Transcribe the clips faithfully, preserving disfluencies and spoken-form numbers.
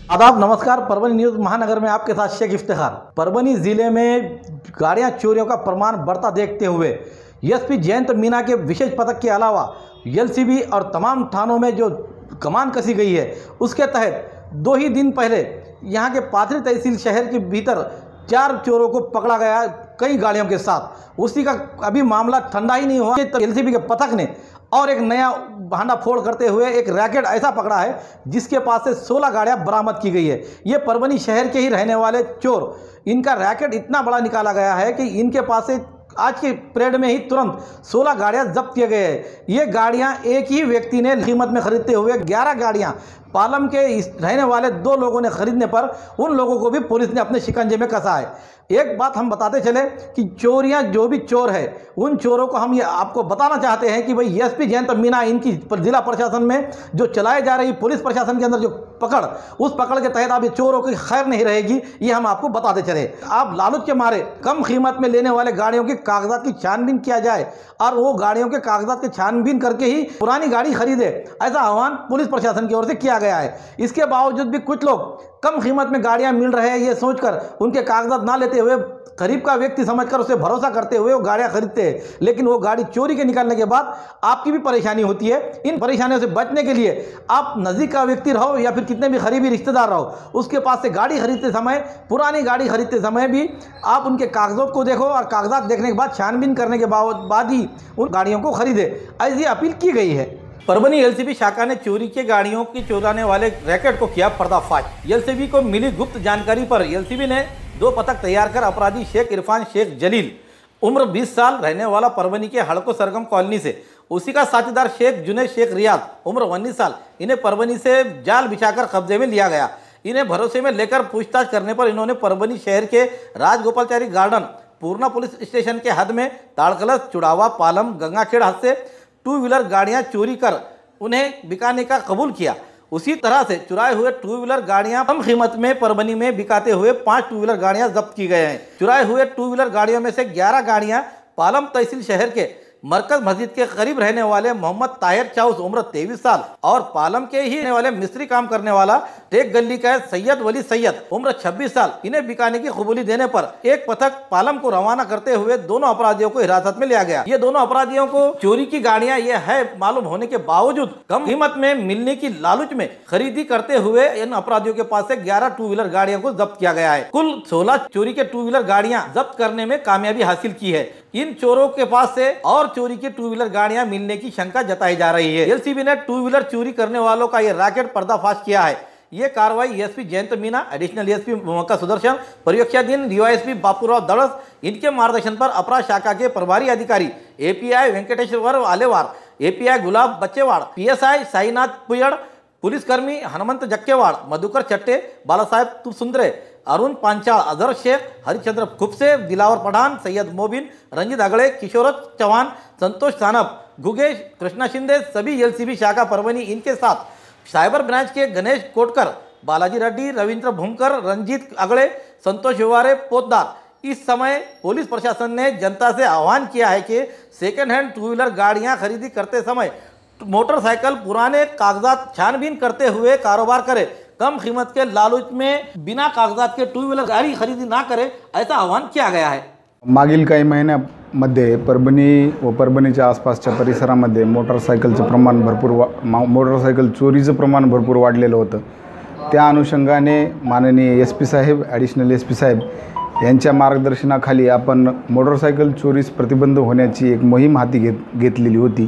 आदाब, नमस्कार। परभनी न्यूज़ महानगर में आपके साथ शेख इफ्तिखार। परभनी जिले में गाड़ियां चोरियों का प्रमाण बढ़ता देखते हुए एसपी जयंत मीना के विशेष पथक के अलावा एलसीबी और तमाम थानों में जो कमान कसी गई है, उसके तहत दो ही दिन पहले यहां के पाथरी तहसील शहर के भीतर चार चोरों को पकड़ा गया कई गाड़ियों के साथ। उसी का अभी मामला ठंडा ही नहीं हुआ तो एलसीबी के पथक ने और एक नया भांडा फोड़ करते हुए एक रैकेट ऐसा पकड़ा है जिसके पास से सोलह गाड़ियां बरामद की गई है। ये परभनी शहर के ही रहने वाले चोर, इनका रैकेट इतना बड़ा निकाला गया है कि इनके पास से आज के परेड में ही तुरंत सोलह गाड़ियां जब्त किए गए हैं। ये गाड़ियां एक ही व्यक्ति ने कीमत में खरीदते हुए ग्यारह गाड़ियां पालम के इस रहने वाले दो लोगों ने खरीदने पर उन लोगों को भी पुलिस ने अपने शिकंजे में कसा है। एक बात हम बताते चले कि चोरियां जो भी चोर है, उन चोरों को हम ये आपको बताना चाहते हैं कि भाई एसपी जयंत मीना इनकी जिला प्रशासन में जो चलाई जा रही पुलिस प्रशासन के अंदर जो पकड़, उस पकड़ के तहत अब ये चोरों की खैर नहीं रहेगी, ये हम आपको बताते चले। आप लालच के मारे कम कीमत में लेने वाले गाड़ियों के कागजात की छानबीन किया जाए और वो गाड़ियों के कागजात की छानबीन करके ही पुरानी गाड़ी खरीदे, ऐसा आह्वान पुलिस प्रशासन की ओर से किया गया है। इसके बावजूद भी कुछ लोग कम कीमत में गाड़ियां मिल रहे हैं ये सोचकर उनके कागजात ना लेते हुए गरीब का व्यक्ति समझकर उसे भरोसा करते हुए वो गाड़ियां खरीदते हैं, लेकिन वो गाड़ी चोरी के निकलने के बाद आपकी भी परेशानी होती है। इन परेशानियों से बचने के लिए आप नज़दीक का व्यक्ति रहो या फिर कितने भी करीबी रिश्तेदार रहो, उसके पास से गाड़ी खरीदते समय, पुरानी गाड़ी खरीदते समय भी आप उनके कागजात को देखो और कागजात देखने के बाद छानबीन करने के बाद ही उन गाड़ियों को खरीदे, ऐसी अपील की गई है। परभनी एलसीबी शाखा ने चोरी के गाड़ियों की चुराने वाले रैकेट को किया पर्दाफाश। एलसीबी को मिली गुप्त जानकारी पर एलसीबी ने दो पथक तैयार कर अपराधी शेख इरफान शेख जलील, उम्र बीस साल, रहने वाला परभनी के हड़को सरगम कॉलोनी से, उसी का साथीदार शेख जुनेद शेख रियाद, उम्र उन्नीस साल, इन्हें परभनी से जाल बिछाकर कब्जे में लिया गया। इन्हें भरोसे में लेकर पूछताछ करने पर इन्होंने परभनी शहर के Rajagopalachari garden, Purna police station के हद में ताड़कलश, चुड़ावा, पालम, गंगाखेड़ हद से टू व्हीलर गाड़ियां चोरी कर उन्हें बिकाने का कबूल किया। उसी तरह से चुराए हुए टू व्हीलर गाड़ियां कम कीमत में परभनी में बिकाते हुए पांच टू व्हीलर गाड़ियां जब्त की गए हैं। चुराए हुए टू व्हीलर गाड़ियों में से ग्यारह गाड़ियां पालम तहसील शहर के मरकज मस्जिद के करीब रहने वाले मोहम्मद ताहिर चाउस, उम्र तेईस साल, और पालम के ही रहने वाले मिस्त्री काम करने वाला टेक गली का सैयद वली सैयद, उम्र छब्बीस साल, इन्हें बिकाने की कबूली देने पर एक पथक पालम को रवाना करते हुए दोनों अपराधियों को हिरासत में लिया गया। ये दोनों अपराधियों को चोरी की गाड़ियां ये है मालूम होने के बावजूद कम कीमत में मिलने की लालच में खरीदी करते हुए इन अपराधियों के पास से ग्यारह टू व्हीलर गाड़ियों को जब्त किया गया है। कुल सोलह चोरी के टू व्हीलर गाड़ियां जब्त करने में कामयाबी हासिल की है। इन चोरों के पास से और चोरी की टू व्हीलर गाड़ियां मिलने की शंका जताई जा रही है। एलसीबी ने टू व्हीलर चोरी करने वालों का यह रैकेट पर्दाफाश किया है। ये कार्रवाई SP Jayant Meena, additional SP Mohka Sudarshan, पर्यवेक्षाधीन डीवाईएसपी बापूराव दड़स, इनके मार्गदर्शन पर अपराध शाखा के प्रभारी अधिकारी API Venkateshwar Alewar, API Gulab Bachchewad, PSI Sainath Puyad, पुलिसकर्मी हनुमंत जक्केवाड़, मधुकर चट्टे, बालासाहेब सुंदरे, अरुण पांचाल, अजहर शेख, हरिचंद्र खुपसे, दिलावर पठान, सैयद मोबिन, रंजित अगड़े, किशोरत चौहान, संतोष सानप, गुगेश, कृष्णा शिंदे, सभी एलसीबी शाखा परभनी, इनके साथ साइबर ब्रांच के गणेश कोटकर, बालाजी रेड्डी, रविंद्र भूमकर, रंजीत अगड़े, संतोष व्यवहारे पोतदार। इस समय पुलिस प्रशासन ने जनता से आह्वान किया है कि सेकेंड हैंड टू व्हीलर गाड़ियां खरीदी करते समय मोटरसाइकिल पुराने कागजात छानबीन करते हुए कारोबार करे, कम कीमत के लालच में बिना कागजात के टू व्हीलर गाड़ी खरीदी ना करे, ऐसा आह्वान किया गया है। मागील काही महिन्यामध्ये परभणी व परभणीच्या आसपासच्या परिसरामध्ये मोटरसायकलचं प्रमाण भरपूर वा मोटरसायकल चोरीचं प्रमाण भरपूर वाढलेलं होतं। त्या अनुषंगाने माननीय एस पी साहेब, ॲडिशनल एस पी साहेब यांच्या मार्गदर्शनाखाली आपण मोटरसायकल चोरीस प्रतिबंध होण्याची एक मोहीम हाती घेत घेतलेली होती।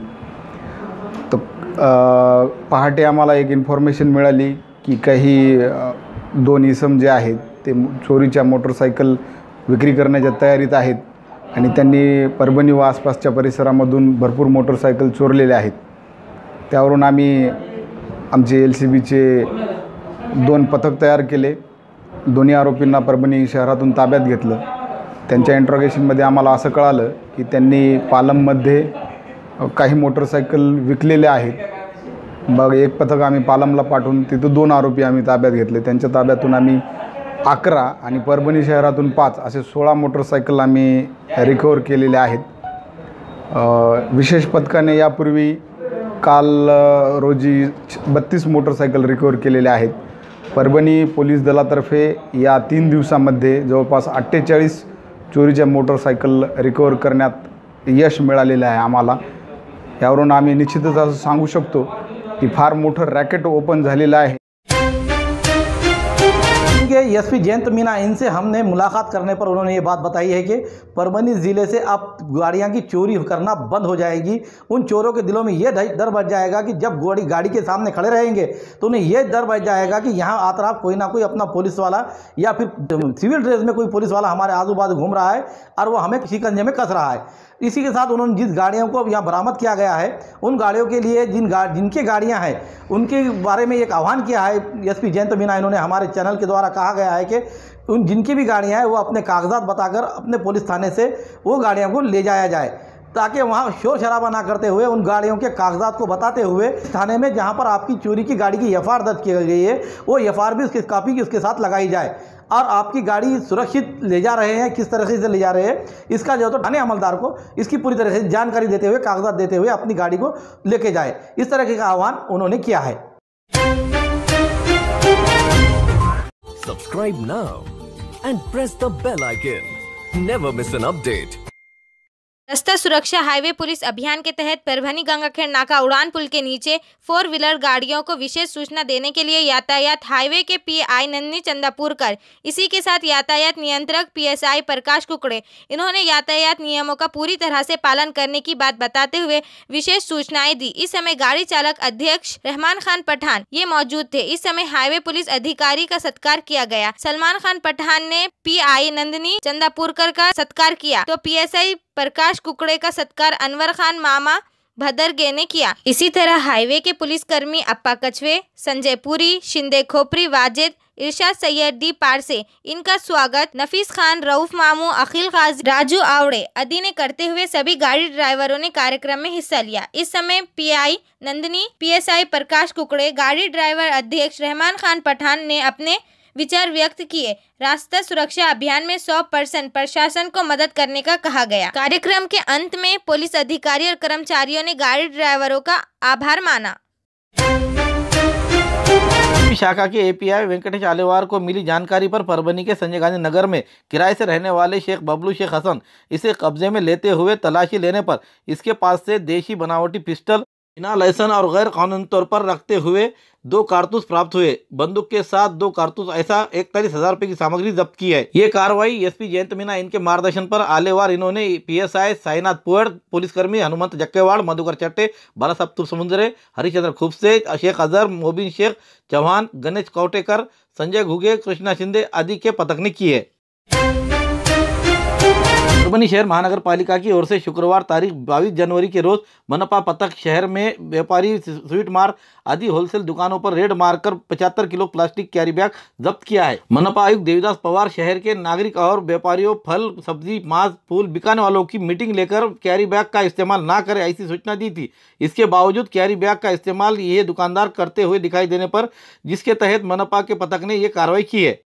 तर पहाटे आम्हाला एक इन्फॉर्मेशन मिळाली की काही दोन इसम जे आहेत ते चोरीच्या मोटरसायकल विक्री करण्याच्या तयारीत आहेत आणि त्यांनी परभणी व आसपासच्या परिसरामधून भरपूर मोटरसायकल चोरलेले आहेत। त्यावरून आम्ही आमचे एल सी बीचे दोन पथक तयार केले, दोन्ही आरोपींना परभणी शहरातून ताब्यात घेतलं। त्यांच्या इंट्रोगेशनमध्ये आम्हाला असं कळालं की त्यांनी पालममध्ये काही मोटरसायकल विकलेले आहेत। मग एक पथक आम्ही पालमला पाठवून तिथं दोन आरोपी आम्ही ताब्यात घेतले। त्यांच्या ताब्यातून आम्ही अकरा आणि परभणी शहरातून पाच असे सोळा मोटरसायकल आम्ही रिकवर केलेले आहेत। विशेष पथकाने यापूर्वी काल रोजी बत्तीस मोटरसायकल रिकवर केलेले आहेत। परभणी पोलीस दलातर्फे या तीन दिवसामध्ये जवळपास अठ्ठेचाळीस चोरीच्या मोटरसायकल रिकवर करण्यात यश मिळालेलं आहे आम्हाला। यावरून आम्ही निश्चितच असं सांगू शकतो की फार मोठं रॅकेट ओपन झालेलं आहे। एसपी जयंत मीना, इनसे हमने मुलाकात करने पर उन्होंने ये बात बताई है कि परभनी ज़िले से अब गाड़ियाँ की चोरी करना बंद हो जाएगी। उन चोरों के दिलों में ये डर बच जाएगा कि जब गाड़ी गाड़ी के सामने खड़े रहेंगे तो उन्हें ये डर बच जाएगा कि यहाँ आतराफ कोई ना कोई अपना पुलिस वाला या फिर सिविल ड्रेस में कोई पुलिस वाला हमारे आजू बाजू घूम रहा है और वो हमें शिकंजे में कस रहा है। इसी के साथ उन्होंने जिस गाड़ियों को यहाँ बरामद किया गया है उन गाड़ियों के लिए जिन गा जिनकी गाड़ियाँ हैं उनके बारे में एक आह्वान किया है एसपी जयंत मीना। इन्होंने हमारे चैनल के द्वारा कहा गया है कि उन जिनकी भी गाड़ियाँ हैं वो अपने कागजात बताकर अपने पुलिस थाने से वो गाड़ियों को ले जाया जाए, ताकि वहाँ शोर शराबा ना करते हुए उन गाड़ियों के कागजात को बताते हुए थाने में जहाँ पर आपकी चोरी की गाड़ी की एफ आई आर दर्ज की गई है वो एफ आई आर भी उसकी कापी की उसके साथ लगाई जाए और आपकी गाड़ी सुरक्षित ले जा रहे हैं किस तरीके से ले जा रहे हैं इसका जो तो थाने अमलदार को इसकी पूरी तरह से जानकारी देते हुए कागजात देते हुए अपनी गाड़ी को लेके जाए, इस तरह का आह्वान उन्होंने किया है। Subscribe now and press the bell icon. Never miss an update. रास्ता सुरक्षा हाईवे पुलिस अभियान के तहत परभनी गंगाखेड़ नाका उड़ान पुल के नीचे फोर व्हीलर गाड़ियों को विशेष सूचना देने के लिए यातायात हाईवे के पीआई नंदिनी चंदापुरकर, इसी के साथ यातायात नियंत्रक पीएसआई प्रकाश कुकड़े, इन्होंने यातायात नियमों का पूरी तरह से पालन करने की बात बताते हुए विशेष सूचनाएं दी। इस समय गाड़ी चालक अध्यक्ष रहमान खान पठान ये मौजूद थे। इस समय हाईवे पुलिस अधिकारी का सत्कार किया गया। सलमान खान पठान ने पीआई नंदिनी चंदापुरकर का सत्कार किया तो पीएसआई प्रकाश कुकड़े का सत्कार अनवर खान मामा भदरगे ने किया। इसी तरह हाईवे के पुलिसकर्मी अप्पा कछवे, संजय पुरी, शिंदे खोपरी, वाजिद, इरशाद सैयद डी पारसे, इनका स्वागत नफीस खान, रऊफ मामू, अखिल गाजी, राजू आवड़े आदि ने करते हुए सभी गाड़ी ड्राइवरों ने कार्यक्रम में हिस्सा लिया। इस समय पीआई नंदिनी, पीएसआई प्रकाश कुकड़े, गाड़ी ड्राइवर अध्यक्ष रहमान खान पठान ने अपने विचार व्यक्त किए। रास्ता सुरक्षा अभियान में सौ परसेंट प्रशासन को मदद करने का कहा गया। कार्यक्रम के अंत में पुलिस अधिकारी और कर्मचारियों ने गाड़ी ड्राइवरों का आभार माना। शाखा के एपीआई वेंकटेश आलेवार को मिली जानकारी पर परभनी के संजय गांधी नगर में किराए से रहने वाले शेख बबलू शेख हसन इसे कब्जे में लेते हुए तलाशी लेने पर इसके पास से देशी बनावटी पिस्टल बिना लाइसेंस और गैर कानूनी तौर पर रखते हुए दो कारतूस प्राप्त हुए। बंदूक के साथ दो कारतूस ऐसा इकतालीस हजार रुपए की सामग्री जब्त की है। ये कार्रवाई एसपी जयंत मीना इनके मार्गदर्शन पर आलेवार इन्होंने पीएसआई साईनाथ पुअड़, पुलिसकर्मी हनुमंत जक्केवाड़, मधुकर चट्टे, बाला साहब समुद्रे, हरिचंद्र खुबसे, शेख अजहर, मोबिन शेख चौहान, गणेश कौटेकर, संजय घुगे, कृष्णा शिंदे आदि के पतकने की है। परभनी शहर महानगर पालिका की ओर से शुक्रवार तारीख बाईस जनवरी के रोज मनपा पतक शहर में व्यापारी स्वीट मार आदि होलसेल दुकानों पर रेड मारकर पचहत्तर किलो प्लास्टिक कैरी बैग जब्त किया है। मनपा आयुक्त देवीदास पवार शहर के नागरिक और व्यापारियों फल, सब्जी, मांस, फूल बिकाने वालों की मीटिंग लेकर कैरी बैग का इस्तेमाल ना करें ऐसी सूचना दी थी। इसके बावजूद कैरी बैग का इस्तेमाल ये दुकानदार करते हुए दिखाई देने पर जिसके तहत मनपा के पतक ने ये कार्रवाई की है।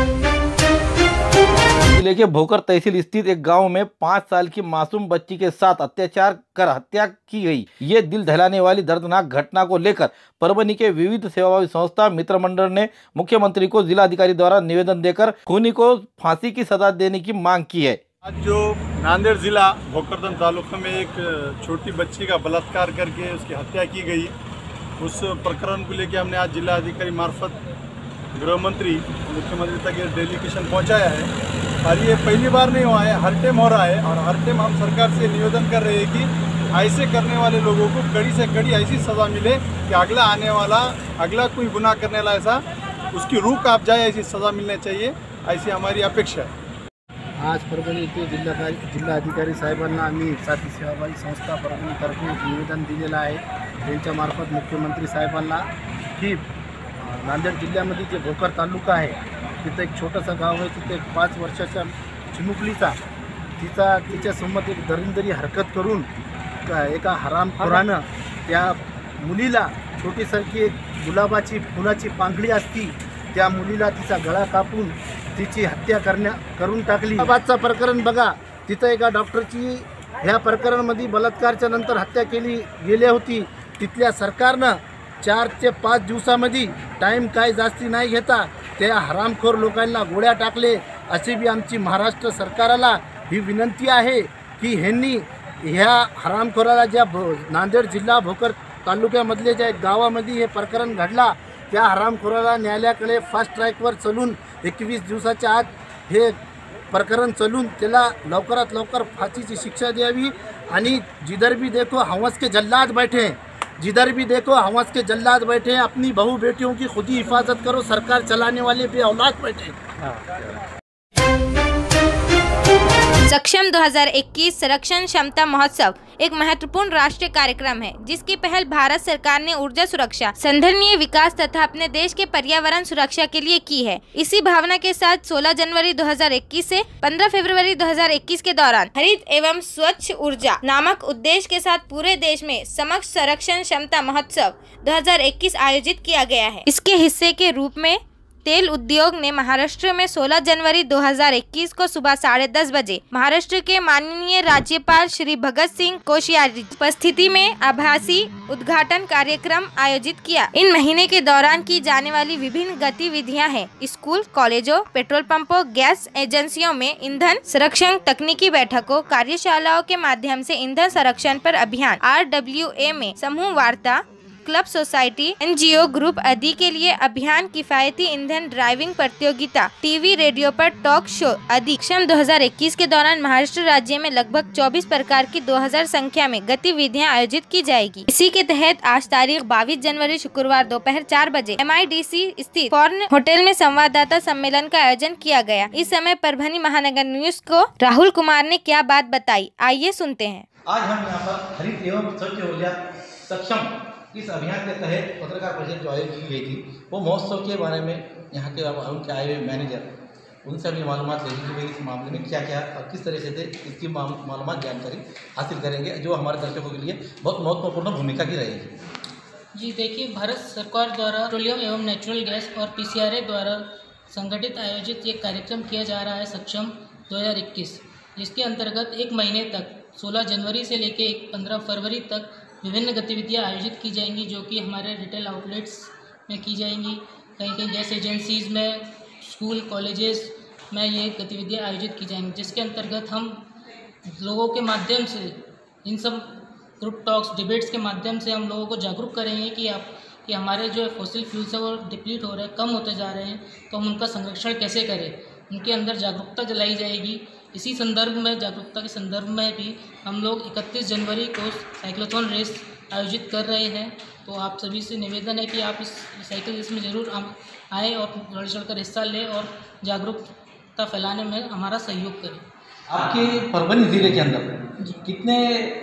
जिले के भोकर तहसील स्थित एक गांव में पाँच साल की मासूम बच्ची के साथ अत्याचार कर हत्या की गई। ये दिल दहलाने वाली दर्दनाक घटना को लेकर परभनी के विविध सेवाभावी संस्था मित्र मंडल ने मुख्यमंत्री को जिलाधिकारी द्वारा निवेदन देकर खूनी को फांसी की सजा देने की मांग की है। आज जो नांदेड़ जिला भोकरदन तालुका में एक छोटी बच्ची का बलात्कार करके उसकी हत्या की गई, उस प्रकरण को लेकर हमने आज जिलाधिकारी मार्फत गृह मंत्री मुख्यमंत्री तक ये डेलीगेशन पहुंचाया है। और ये पहली बार नहीं हुआ है, हर टाइम हो रहा है और हर टाइम हम सरकार से निवेदन कर रहे हैं कि ऐसे करने वाले लोगों को कड़ी से कड़ी ऐसी सज़ा मिले कि अगला आने वाला अगला कोई गुनाह करने वाला ऐसा उसकी रूह कांप जाए, ऐसी सज़ा मिलनी चाहिए, ऐसी हमारी अपेक्षा है। आज परभणी येथे जिल्हाधिकारी जिल्हाधिकारी साहेबांना आम्ही साथी सेवाभावी संस्था परभणीतर्फे निवेदन दिलेलं आहे। त्यांच्यामार्फत मुख्यमंत्री साहेबांना की नांदेड जिल्ह्यामध्ये जे भोकर तालुका आहे तिथं एक छोटंसं गाव आहे, तिथे एक पाच वर्षाच्या चिमुकलीचा तिचा तिच्यासमोर एक दरिंदरी हरकत करून एका हरामखोरानं त्या मुलीला छोटीसारखी एक गुलाबाची फुलाची पांगडी असती त्या मुलीला तिचा गळा कापून तिची हत्या करण्या करून टाकली। गुलाबाचं प्रकरण बघा, तिथं एका डॉक्टरची ह्या प्रकरणामध्ये बलात्कारच्या नंतर हत्या केली गेली होती। तिथल्या सरकारनं चार ते पाच दिवसामध्ये टाईम काय जास्ती नाही घेता त्या हरामखोर लोकांना गोळ्या टाकले. अशी बी आमची महाराष्ट्र सरकारला ही विनंती आहे की ह्यांनी ह्या हरामखोराला ज्या भो नांदेड जिल्हा भोकर तालुक्यामधले ज्या गावामध्ये हे प्रकरण घडला त्या हरामखोराला न्यायालयाकडे फास्ट ट्रॅकवर चलून एकवीस दिवसाच्या आत हे प्रकरण चलून त्याला लवकरात लवकर फाशीची शिक्षा द्यावी. आणि जिधर भी देखो हवस के जल्लाद बैठे हैं, जिधर भी देखो हवस के जल्लाद बैठे हैं, अपनी बहू बेटियों की खुद ही हिफाजत करो, सरकार चलाने वाले भी औलाद बैठे. सक्षम दो हज़ार इक्कीस संरक्षण क्षमता महोत्सव एक महत्वपूर्ण राष्ट्रीय कार्यक्रम है जिसकी पहल भारत सरकार ने ऊर्जा सुरक्षा, संधारणीय विकास तथा अपने देश के पर्यावरण सुरक्षा के लिए की है. इसी भावना के साथ सोलह जनवरी दो हज़ार इक्कीस से पंद्रह फरवरी दो हज़ार इक्कीस के दौरान हरित एवं स्वच्छ ऊर्जा नामक उद्देश्य के साथ पूरे देश में समग्र संरक्षण क्षमता महोत्सव दो हज़ार इक्कीस आयोजित किया गया है. इसके हिस्से के रूप में तेल उद्योग ने महाराष्ट्र में सोलह जनवरी दो हज़ार इक्कीस को सुबह साढ़े दस बजे महाराष्ट्र के माननीय राज्यपाल श्री भगत सिंह कोश्यारी उपस्थिति में आभासी उद्घाटन कार्यक्रम आयोजित किया. इन महीने के दौरान की जाने वाली विभिन्न गतिविधियां हैं स्कूल, कॉलेजों, पेट्रोल पंपों, गैस एजेंसियों में ईंधन संरक्षण, तकनीकी बैठकों, कार्यशालाओं के माध्यम से ईंधन संरक्षण पर अभियान, आर डब्ल्यू ए में समूह वार्ता, क्लब सोसाइटी, एनजीओ ग्रुप आदि के लिए अभियान, किफायती ईंधन ड्राइविंग प्रतियोगिता, टीवी रेडियो पर टॉक शो आदि. सक्षम दो हज़ार इक्कीस के दौरान महाराष्ट्र राज्य में लगभग चौबीस प्रकार की दो हज़ार संख्या में गतिविधियां आयोजित की जाएगी. इसी के तहत आज तारीख बाईस जनवरी शुक्रवार दोपहर चार बजे एम आई डी सी स्थित फॉर्न होटल में संवाददाता सम्मेलन का आयोजन किया गया. इस समय परभनी महानगर न्यूज को राहुल कुमार ने क्या बात बताई, आइए सुनते हैं. आज हम यहाँ पर हरित एवं स्वच्छ ऊर्जा सक्षम इस अभियान के तहत पत्रकार परिषद जो आयोजित की गई थी वो महोत्सव के बारे में यहाँ के उनके आए हुए मैनेजर उनसे अभी मालूमात लेने की गई इस मामले में क्या क्या और किस तरीके से इसकी मालूमात जानकारी हासिल करेंगे जो हमारे दर्शकों के लिए बहुत महत्वपूर्ण भूमिका की रहेगी. जी देखिए, भारत सरकार द्वारा पेट्रोलियम एवं नेचुरल गैस और पी सी आर ए द्वारा संगठित आयोजित एक कार्यक्रम किया जा रहा है सक्षम दो हज़ार इक्कीस, जिसके अंतर्गत एक महीने तक सोलह जनवरी से लेकर पंद्रह फरवरी तक विभिन्न गतिविधियां आयोजित की जाएंगी जो कि हमारे रिटेल आउटलेट्स में की जाएंगी. कहीं कहीं गैस एजेंसीज़ में, स्कूल, कॉलेजेस में ये गतिविधियां आयोजित की जाएंगी, जिसके अंतर्गत हम लोगों के माध्यम से इन सब ग्रुप टॉक्स, डिबेट्स के माध्यम से हम लोगों को जागरूक करेंगे कि आप कि हमारे जो फॉसिल फ्यूल्स है वो डिप्लीट हो रहे हैं, कम होते जा रहे हैं, तो हम उनका संरक्षण कैसे करें, उनके अंदर जागरूकता जलाई जाएगी. इसी संदर्भ में, जागरूकता के संदर्भ में भी हम लोग इकतीस जनवरी को साइक्लोथॉन रेस आयोजित कर रहे हैं. तो आप सभी से निवेदन है कि आप इस साइकिल रेस में ज़रूर आएँ और बढ़ चढ़ कर हिस्सा लें और जागरूकता फैलाने में हमारा सहयोग करें. आपके परभनी ज़िले के अंदर कितने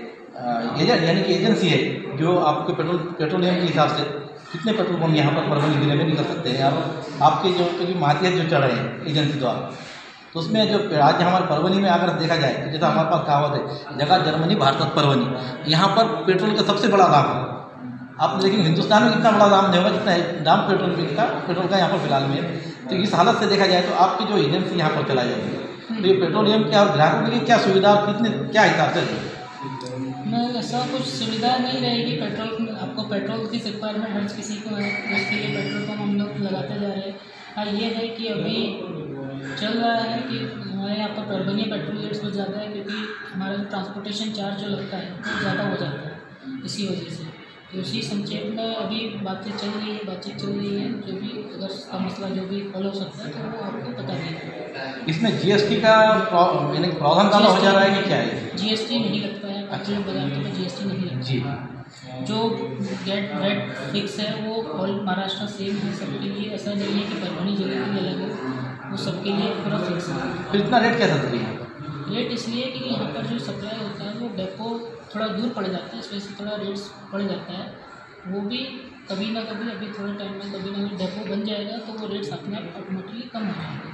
एजेंट यानी कि एजेंसी है जो आपके पेट्रोल पेट्रोलियम के हिसाब से कितने पेट्रोल पंप यहाँ पर परभनी ज़िले में निकल सकते हैं? आप आपके जो क्योंकि मातियत जो चढ़ रहे हैं एजेंसी द्वारा, तो उसमें जो आज हमारे परभनी में अगर देखा जाए तो जैसा हमारे पास कहावत है, जगह जर्मनी भारत परभनी, यहाँ पर पेट्रोल का सबसे बड़ा दाम है. आप देखेंगे हिंदुस्तान में इतना बड़ा दाम नहीं होगा जितना दाम पेट्रोल का पेट्रोल का यहाँ पर फिलहाल में. तो इस हालत से देखा जाए तो आपकी जो एजेंसी यहाँ पर चलाई जाएगी, तो ये पेट्रोलियम के और ग्राहकों के लिए क्या सुविधा और कितने क्या हिसाब से? मैं ऐसा कुछ सुविधा नहीं रहेगी. पेट्रोल आपको पेट्रोल की रिक्वायरमेंट हर किसी को है, तो उसके लिए पेट्रोल पंप हम लोग लगाते जा रहे हैं. हाँ, ये है कि अभी चल रहा है कि हमारे यहाँ पर परभनी पेट्रोल रेट्स बहुत ज़्यादा है, क्योंकि हमारा चांसपोर्टेशन चार्ज जो लगता है वो ज़्यादा हो जाता है इसी वजह से. तो उसी संक्षेप में अभी बातचीत चल रही है बातचीत चल रही है जो भी अगर उसका मसला जो भी हल हो सकता है तो वो आपको बता देंगे. इसमें जीएसटी का यानी प्रावधान ज़्यादा हो जा रहा है कि क्या है? जीएसटी नहीं लगता है, पेट्रोल पदार्थों पर जीएसटी नहीं लगता जी. जो गेट रेट फिक्स है वो ऑल महाराष्ट्र सेम है सबके लिए. ऐसा नहीं है कि परभनी जिले के लिए अलग है, वो सबके लिए पूरा फिक्स है. फिर इतना रेट कैसा है? रेट इसलिए कि यहाँ पर जो सप्लाई होता है वो डेपो थोड़ा दूर पड़ जाता है, इस वजह से थोड़ा रेट्स बढ़ जाता है. वो भी कभी ना कभी अभी थोड़े टाइम में कभी ना कभी डेपो बन जाएगा तो वो रेट्स अपने आप ऑटोमेटिकली कम हो जाएंगे.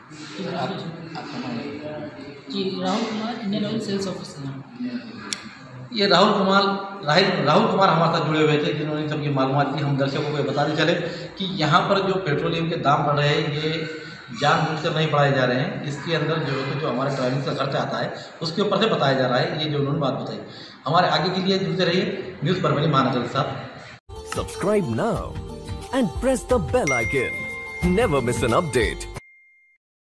जी, Rahul Kumar, Indian Oil sales officer. ये राहुल कुमार राहुल राहुल कुमार हमारे साथ जुड़े हुए थे जिन्होंने सबकी मालूमात की. हम दर्शकों को बताते चले कि यहाँ पर जो पेट्रोलियम के दाम बढ़ रहे हैं ये जानबूझकर नहीं बढ़ाए जा रहे हैं. इसके अंदर जो है जो हमारे ट्रैवलिंग का खर्चा आता है उसके ऊपर से बताया जा रहा है. ये जो उन्होंने बात बताई. हमारे आगे के लिए जुड़ते रहिए न्यूज़ परभनी महानगर के साथ. Subscribe now and press the bell icon. Never miss an update.